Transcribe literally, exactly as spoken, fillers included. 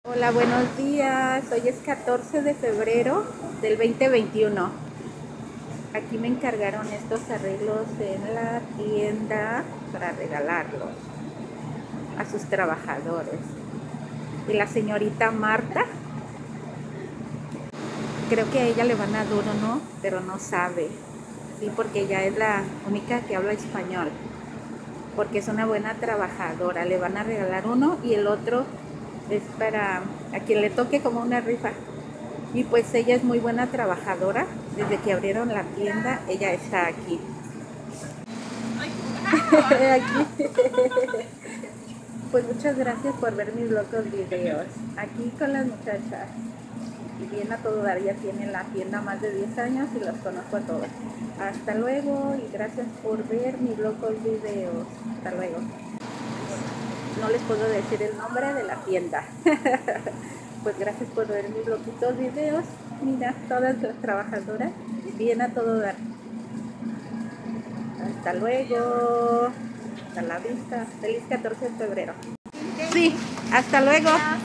Hola, buenos días. Hoy es catorce de febrero del dos mil veintiuno. Aquí me encargaron estos arreglos en la tienda para regalarlos a sus trabajadores. Y la señorita Marta, creo que a ella le van a dar uno, pero no sabe. Sí, porque ella es la única que habla español. Porque es una buena trabajadora. Le van a regalar uno y el otro es para a quien le toque como una rifa. Y pues ella es muy buena trabajadora. Desde que abrieron la tienda, ella está aquí. Aquí. Pues muchas gracias por ver mis locos videos. Aquí con las muchachas. Y bien a todo dar, ya tiene la tienda más de diez años y los conozco a todos. Hasta luego y gracias por ver mis locos videos. Hasta luego. No les puedo decir el nombre de la tienda. Pues gracias por ver mis loquitos videos. Mira, todas las trabajadoras, bien a todo dar. Hasta luego. Hasta la vista. Feliz catorce de febrero. Sí, hasta luego.